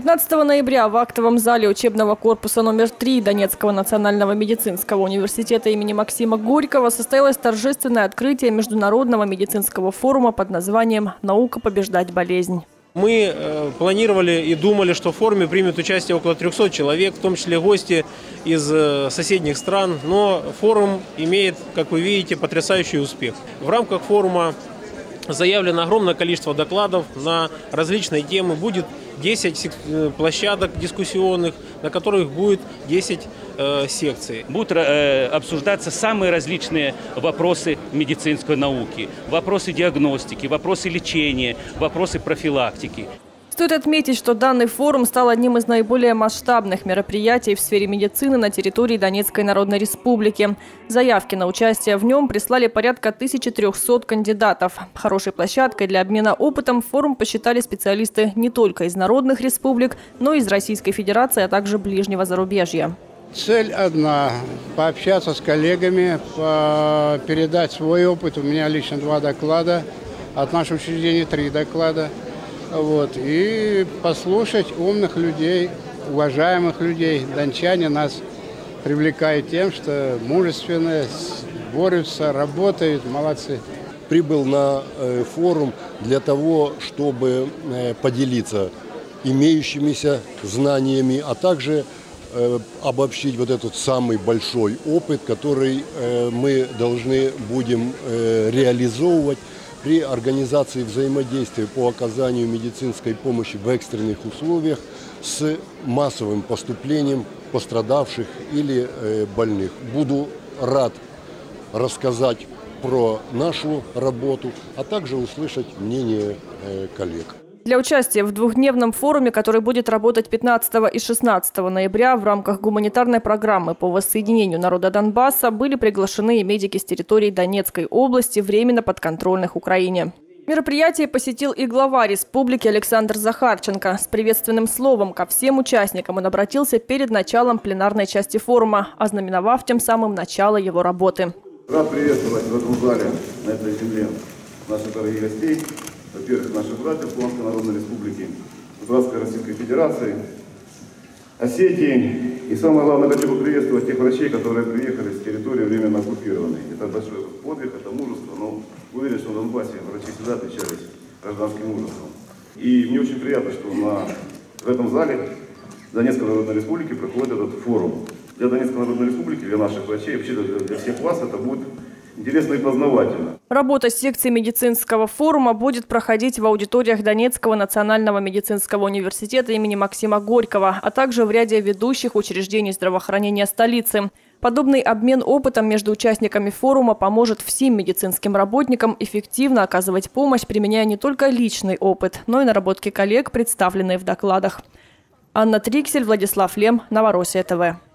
15 ноября в актовом зале учебного корпуса номер 3 Донецкого национального медицинского университета имени Максима Горького состоялось торжественное открытие международного медицинского форума под названием «Наука побеждать болезнь». Мы планировали и думали, что в форуме примет участие около 300 человек, в том числе гости из соседних стран. Но форум имеет, как вы видите, потрясающий успех. В рамках форума заявлено огромное количество докладов на различные темы. Будет 10 площадок дискуссионных, на которых будет 10 секций. Будут обсуждаться самые различные вопросы медицинской науки, вопросы диагностики, вопросы лечения, вопросы профилактики. Стоит отметить, что данный форум стал одним из наиболее масштабных мероприятий в сфере медицины на территории Донецкой Народной Республики. Заявки на участие в нем прислали порядка 1300 кандидатов. Хорошей площадкой для обмена опытом форум посчитали специалисты не только из народных республик, но и из Российской Федерации, а также ближнего зарубежья. Цель одна – пообщаться с коллегами, передать свой опыт. У меня лично 2 доклада, от нашего учреждения 3 доклада. И послушать умных людей, уважаемых людей. Дончане нас привлекают тем, что мужественные, борются, работают, молодцы. Прибыл на форум для того, чтобы поделиться имеющимися знаниями, а также обобщить вот этот самый большой опыт, который мы должны будем реализовывать при организации взаимодействия по оказанию медицинской помощи в экстренных условиях с массовым поступлением пострадавших или больных. Буду рад рассказать про нашу работу, а также услышать мнение коллег. Для участия в двухдневном форуме, который будет работать 15 и 16 ноября в рамках гуманитарной программы по воссоединению народа Донбасса, были приглашены и медики с территории Донецкой области, временно подконтрольных Украине. Мероприятие посетил и глава республики Александр Захарченко. С приветственным словом ко всем участникам он обратился перед началом пленарной части форума, ознаменовав тем самым начало его работы. Рад приветствовать в этом зале, на этой земле, наших дорогих гостей. Во-первых, наших братьев Луганской Народной Республики, Братской Российской Федерации, Осетии. И самое главное, хочу поприветствовать тех врачей, которые приехали с территории временно оккупированной. Это большой подвиг, это мужество, но уверен, что в Донбассе врачи всегда отличались гражданским мужеством. И мне очень приятно, что в этом зале Донецкой Народной Республики проходит этот форум. Для Донецкой Народной Республики, для наших врачей, вообще для всех вас это будет интересно и познавательно. Работа секции медицинского форума будет проходить в аудиториях Донецкого национального медицинского университета имени Максима Горького, а также в ряде ведущих учреждений здравоохранения столицы. Подобный обмен опытом между участниками форума поможет всем медицинским работникам эффективно оказывать помощь, применяя не только личный опыт, но и наработки коллег, представленные в докладах. Анна Триксель, Владислав Лем, Новороссия ТВ.